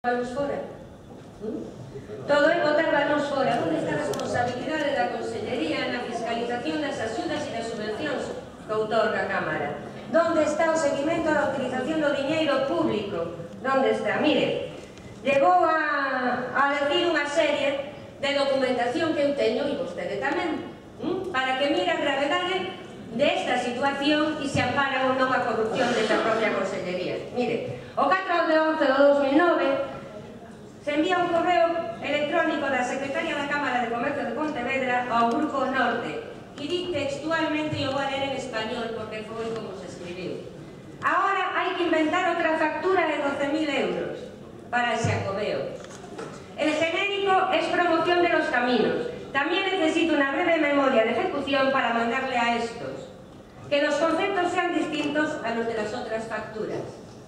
balóns fora. Todo é botar balóns fora. Onde está a responsabilidade da Consellería na fiscalización das axudas e das subvencións que outorga a Cámara? Onde está o seguimento da utilización do diñeiro público? Onde está? Mire, llegou a decir unha serie de documentación que eu teño, e vostede tamén, para que mire a gravedade desta situación e se ampara ou non a corrupción desta propia Consellería. Mire, o 4 de 11 de 2009 se envía un correo electrónico da Secretaria da Cámara de Comercio de Pontevedra ao Grupo Norte e di textualmente, e eu vou ler en español porque foi como se escribiu: ahora hai que inventar outra factura de 12.000 euros para el Xacobeo. El genérico es promoción de los caminos. También necesito una breve memoria de ejecución para mandarle a estos. Que los conceptos sean distintos a los de las otras facturas.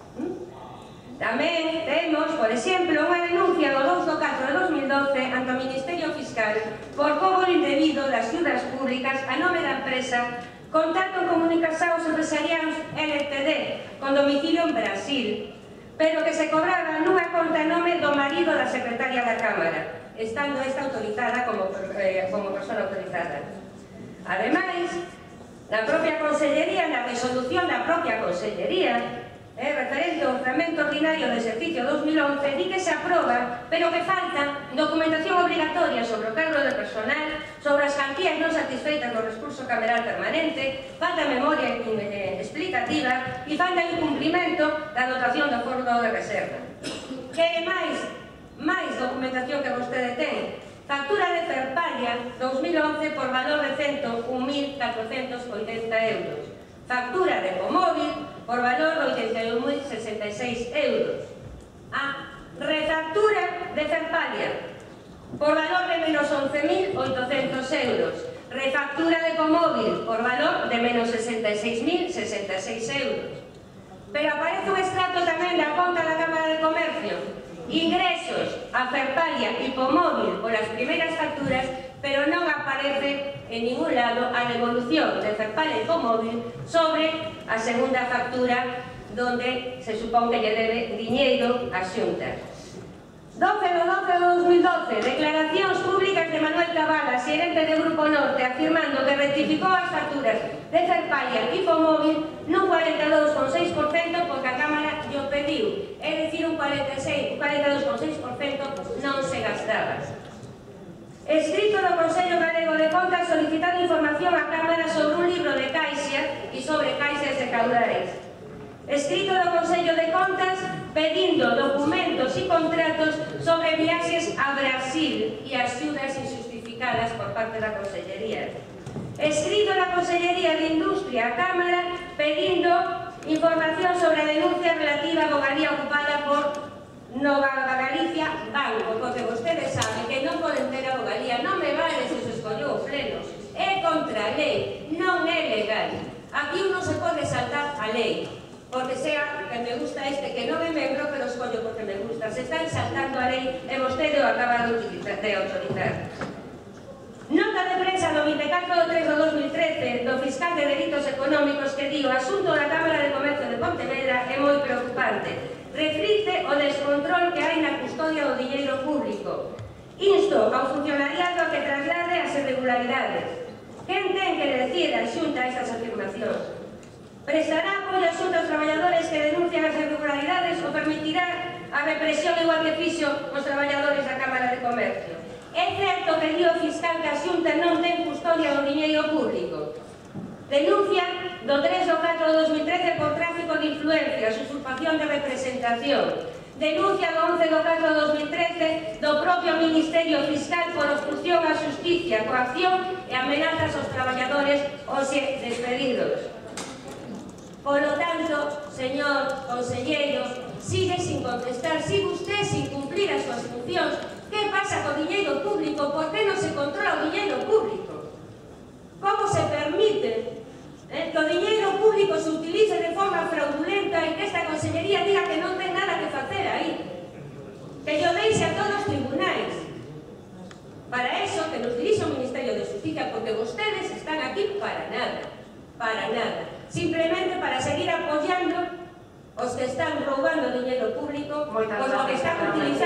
Tamén temos, por exemplo, unha denuncia do 2 de 4 de 2012 ante o Ministerio Fiscal por cobro indebido das axudas públicas a nome da empresa Contacto Comunicacións Empresariais Ltd, con domicilio en Brasil, pero que se cobraba nunha conta a nome do marido da Secretaria da Cámara, estando esta autorizada como persona autorizada. Ademais, na propia Consellería, na resolución da propia Consellería, referente ao orzamento ordinario do exercicio 2011, di que se aproba, pero que falta documentación obligatoria sobre o cargo de personal, sobre as cantías non satisfeitas no recurso cameral permanente, falta memoria explicativa e falta incumprimento da dotación do fondo de reserva. Que máis documentación que vostede ten? Factura de Ferpalia 2011 por valor de 101.480 euros. Factura de Ecomóvil por valor de 81.066 euros. Refactura de Ferpalia por valor de menos 11.800 euros. Refactura de Ecomóvil por valor de menos 66.066 euros. Pero aparece un extracto tamén da conta da Cámara de Comercio. Ingresos a Ferpalia e Ecomóvil por as primeiras facturas, pero non aparece en ningún lado a devolución de Ferpalia e Ecomóvil sobre a segunda factura donde se supón que lle debe diñeiro a Xunta. 12 de 12 de 2012, declaracións públicas de Manuel Cabala, xerente de Grupo Norte, afirmando que rectificou as facturas de Ferpalia e Ecomóvil nun 42,6% porque a Cámara lle pediu, é dicir, un 42,6% non se gastaba. Escrito do Consello Galego de Contas solicitando información á Cámara sobre un libro de Caixa e sobre caixas de caudais. Escrito do Consello de Contas pedindo documentos e contratos sobre viaxes a Brasil e axudas injustificadas por parte da Consellería. Escrito da Consellería de Industria á Cámara pedindo información sobre a denuncia relativa a Bogaría ocupada por Nova Galicia Banco, porque vostedes saben que non poden ter a Bogaría, non me vale se se escollou o pleno, é contra a lei, non é legal. Aquí uno se pode saltar a lei, porque sea que me gusta este, que non é membro, pero escollo porque me gusta. Se están saltando a lei e vostede o acaba de autorizar. Nota de prensa do 24 de 3 de 2013 do fiscal de delitos económicos que di: o asunto da Cámara de Comercio de Pontevedra é moi preocupante. Reflicte o descontrol que hai na custodia do diñeiro público. Insto ao funcionariado a que traslade as irregularidades. Quen ten que decir a Xunta estas afirmacións? Prestará apoio a Xunta aos traballadores que denuncian as irregularidades ou permitirá a represión igual que fixo os traballadores da Cámara de Comercio? É certo que di o fiscal que a Xunta non ten custodia do diñeiro público. Denuncia do 3 de 4 de 2013 por tráfico de influencias, usurpación de representación. Denuncia do 11 de 4 de 2013 do propio Ministerio Fiscal por obstrucción á xusticia, coacción e amenazas aos traballadores hoxe despedidos. Polo tanto, señor conselleiro, sigue sin contestar, sigue usted sin cumplir as súas funcións. Que pasa co diñeiro público? Por que non se controla o diñeiro público? Como se permite que o diñeiro público se utilice de forma fraudulenta e que esta Consellería diga que non ten nada que facer aí? Que yo deixe a todos os tribunais. Para eso, que nos dirixa o Ministerio de Justicia, porque vostedes están aquí para nada. Para nada. Simplemente para seguir apoyando os que están roubando dinheiro público, Moitas os que gracias, están señora utilizando